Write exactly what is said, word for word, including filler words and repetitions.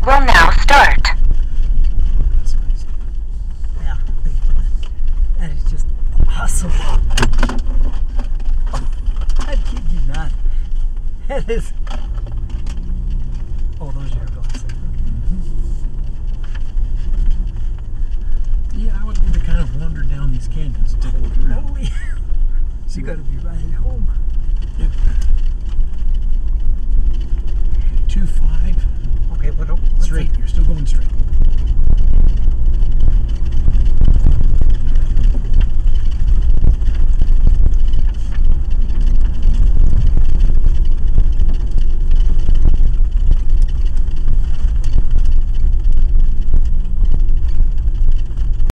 will now start. Yeah, that is just awesome. I kid you not. That is. Oh, those are glasses. Yeah, I would need to kind of wander down these canyons and take a look around. Holy. So you got to be right at home. Yep. two five. Okay, what? What's Straight. it? You're still going straight.